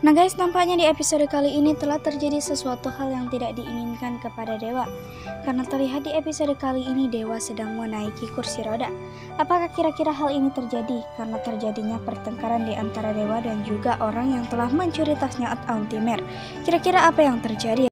Nah guys, nampaknya di episode kali ini telah terjadi sesuatu hal yang tidak diinginkan kepada Dewa. Karena terlihat di episode kali ini Dewa sedang menaiki kursi roda. Apakah kira-kira hal ini terjadi karena terjadinya pertengkaran di antara Dewa dan juga orang yang telah mencuri tasnya Auntie Mer? Kira-kira apa yang terjadi?